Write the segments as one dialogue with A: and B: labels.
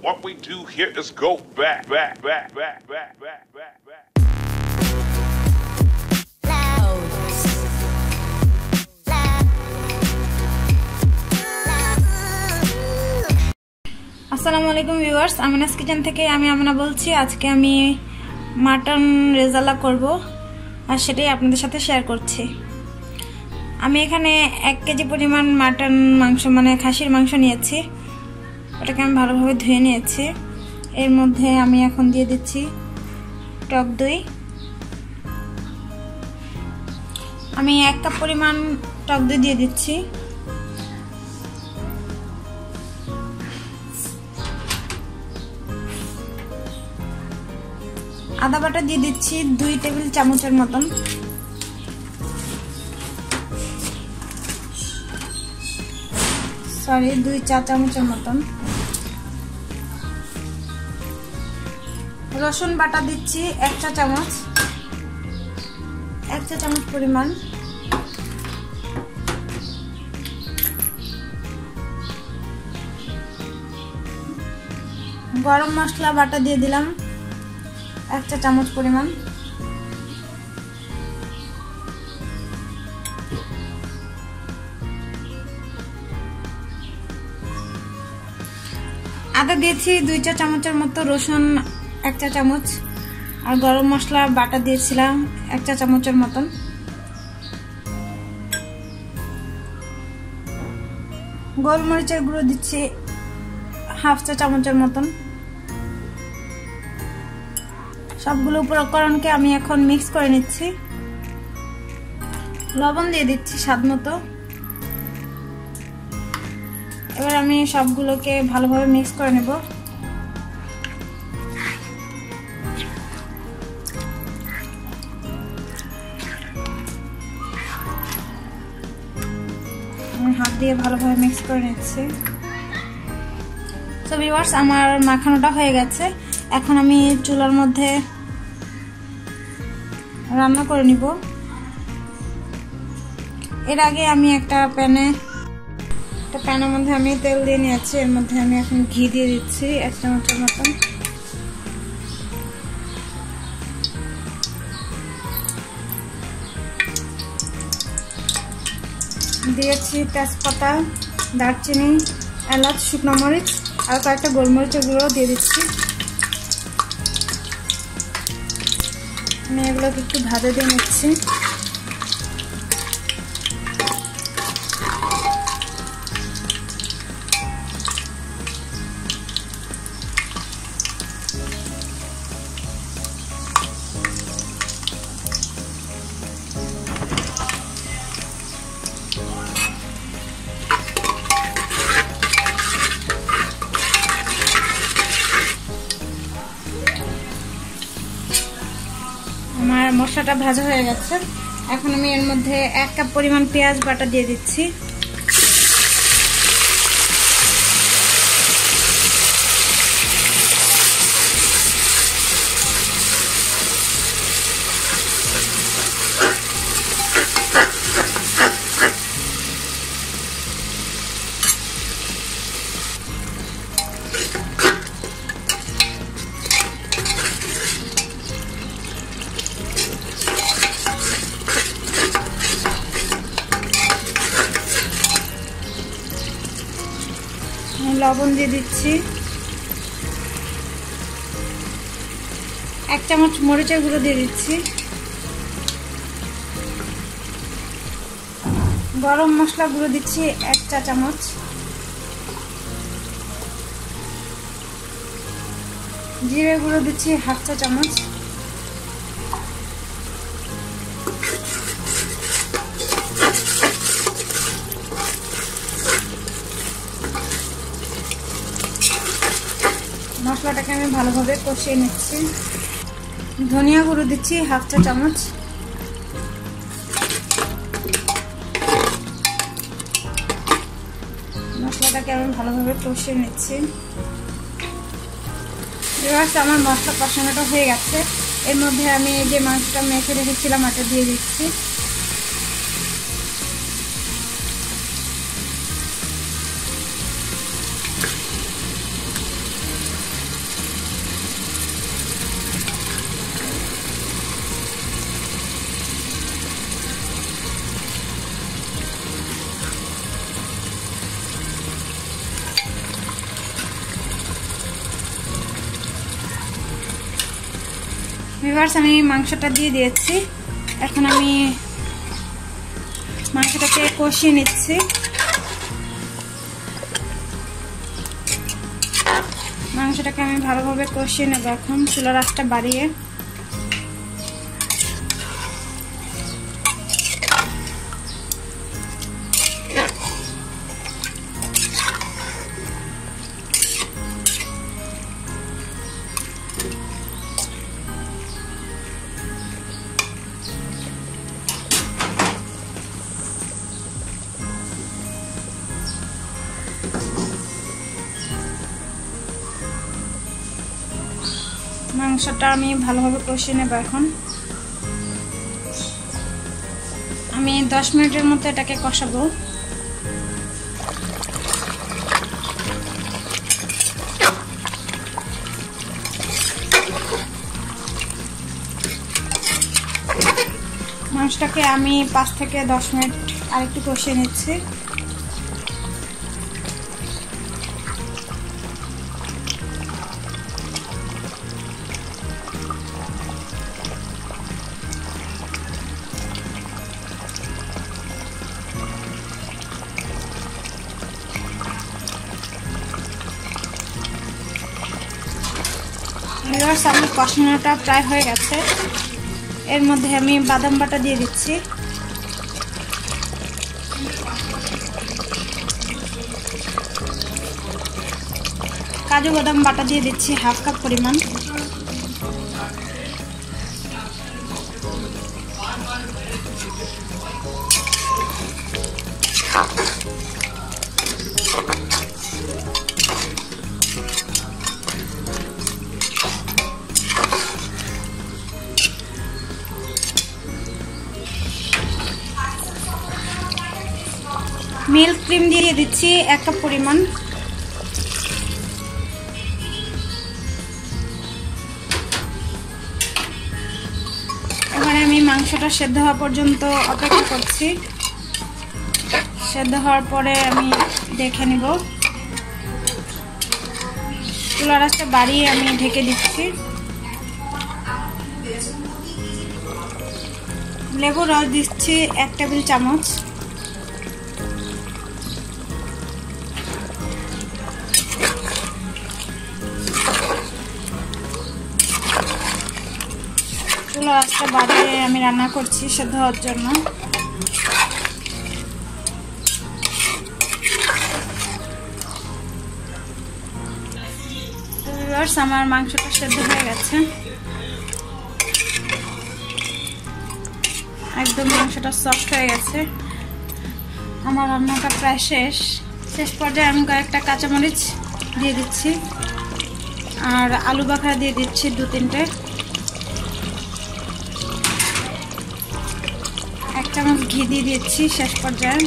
A: What we do here is go back.
B: আসসালামু আলাইকুম viewers, Amina's kitchen থেকে আমি আমিনা বলছি। আজকে আমি মাটন রেজালা করব আর সেটাই আপনাদের সাথে শেয়ার করছি। আমি এখানে 1 কেজি পরিমাণ মাটন মাংস মানে খাসির মাংস নিয়েছি। এটাকে আমি ভালোভাবে ধুয়ে নিয়েছি। এর মধ্যে আমি এখন দিয়ে দিচ্ছি টক দই। আমি 1 কাপ পরিমাণ টক দই দিয়ে দিচ্ছি। আদা বাটা দিয়ে দিচ্ছি 2 টেবিল চামচের মতন। সরি 2 চা চামচের মতন। রসুন বাটা দিচ্ছি 1 চা চামচ, 1 চা চামচ পরিমাণ। গরম মশলা বাটা দিয়ে দিলাম 1 চা চামচ পরিমাণ। আদা দিয়েছি 2 চা চামচের মতো, রসুন 1 চা চামচ, আর গরম মশলা বাটা দিয়েছিলাম 1 চা চামচের মতন। গোলমরিচের গুঁড়ো দিচ্ছি 1/2 চা চামচের মতন। সবগুলো উপকরণকে আমি এখন মিক্স করে নিচ্ছি। লবণ দিয়ে দিচ্ছি স্বাদ মতো। এবার আমি সবগুলোকে ভালোভাবে মিক্স করে নেব। আমি হাত দিয়ে ভালোভাবে মিক্স করে নিচ্ছি। তো ভিউয়ার্স, আমার মাখানোটা হয়ে গেছে। এখন আমি চুলার মধ্যে রান্না করে নিব। এর আগে আমি একটা প্যানের মধ্যে আমি তেল দিয়ে নিয়েছি। এর মধ্যে আমি এখন ঘি দিয়ে দিচ্ছি 1 চামচের মতন। দিয়েছি তেজপাতা, দারচিনি, এলাচ, শুকনো মরিচ আর কয়েকটা গোলমরিচের গুঁড়ো দিয়ে দিচ্ছি। আমি এগুলোকে একটু ভাজা দিয়ে নিচ্ছি। আমার মশলাটা ভাজা হয়ে গেছে। এখন আমি এর মধ্যে 1 কাপ পরিমাণ পেঁয়াজ বাটা দিয়ে দিচ্ছি। লবণ দিয়ে দিচ্ছি। 1 চামচ মরিচের গুঁড়ো দিয়ে দিচ্ছি। গরম মশলা গুঁড়ো দিচ্ছি 1 চা চামচ। জিরে গুঁড়ো দিচ্ছি 1/2 চা চামচ। মশলাটাকে আমি ভালোভাবে কষিয়ে নিচ্ছি। ধনিয়া গুঁড়ো দিচ্ছি 1/2 চা চামচ। মশলাটাকে আমি ভালোভাবে কষিয়ে নিচ্ছি। এবার আমার মশলা কষানোটা হয়ে গেছে। এর মধ্যে আমি যে মাংসটা মেখে রেখেছিলাম এটা দিয়ে দিচ্ছি। ভিউয়ার্স আমি মাংসটা দিয়ে দিয়েছি। এখন আমি মাংসটাকে কষিয়ে নিচ্ছি। মাংসটাকে আমি ভালোভাবে কষিয়ে নেব। এখন চুলার আঁচটা বাড়িয়ে মাংসটা আমি ভালোভাবে কষিয়ে নেব। এখন আমি 10 মিনিটের মতো এটাকে কষাবো। মাংসটাকে আমি 5 থেকে 10 মিনিট আরেকটু কষিয়ে নিচ্ছি। ভিউয়ার্স আমার কষানোটা প্রায় হয়ে গেছে। এর মধ্যে আমি বাদাম বাটা দিয়ে দিচ্ছি। কাজু বাদাম বাটা দিয়ে দিচ্ছি হাফ কাপ পরিমাণ। মিল্ক ক্রিম দিয়ে দিচ্ছি 1 কাপ পরিমাণ। এবারে আমি মাংসটা সেদ্ধ হওয়া পর্যন্ত অপেক্ষা করছি। সেদ্ধ হওয়ার পরে আমি দেখে নিব। চুলার আঁচটা বাড়িয়ে আমি ঢেকে দিচ্ছি। লেবুর রস দিচ্ছি 1 টেবিল চামচ। চুলার আঁচটা বাড়িয়ে আমি রান্না করছি সেদ্ধ হওয়ার জন্য। আমার মাংসটা সেদ্ধ হয়ে গেছে। একদম মাংসটা সফট হয়ে গেছে। আমার রান্নাটা প্রায় শেষ পর্যায়ে আমি কয়েকটা কাঁচামরিচ দিয়ে দিচ্ছি আর আলু বাখরা দিয়ে দিচ্ছি 2-3টে। 1 চামচ ঘি দিয়ে দিচ্ছি শেষ পর্যায়ে।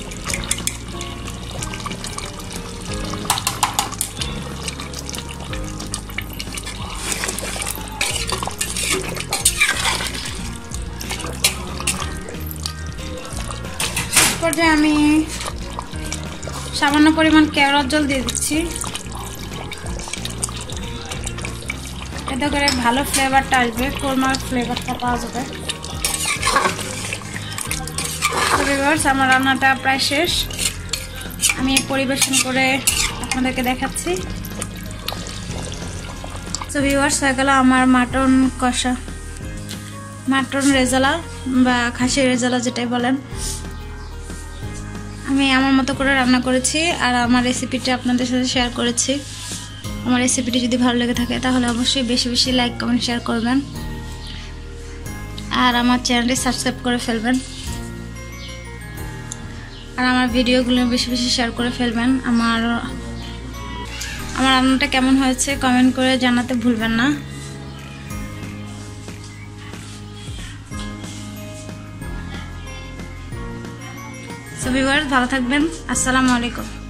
B: পর্যায়ে আমি সামান্য পরিমাণ কেওড়ার জল দিয়ে দিচ্ছি। এতে করে ভালো ফ্লেভারটা আসবে, কোরমার ফ্লেভারটা পাওয়া যাবে। ভিউয়ার্স আমার রান্নাটা প্রায় শেষ। আমি পরিবেশন করে আপনাদেরকে দেখাচ্ছি। তো ভিউয়ার্স হয়ে গেল আমার মাটন কষা, মাটন রেজালা বা খাসির রেজালা যেটাই বলেন। আমি আমার মতো করে রান্না করেছি আর আমার রেসিপিটা আপনাদের সাথে শেয়ার করেছি। আমার রেসিপিটি যদি ভালো লেগে থাকে তাহলে অবশ্যই বেশি বেশি লাইক কমেন্ট শেয়ার করবেন আর আমার চ্যানেলটি সাবস্ক্রাইব করে ফেলবেন আর আমার ভিডিওগুলো বেশি বেশি শেয়ার করে ফেলবেন। আমার রান্নাটা কেমন হয়েছে কমেন্ট করে জানাতে ভুলবেন না। সো ভিউয়ার্স ভালো থাকবেন। আসসালামু আলাইকুম।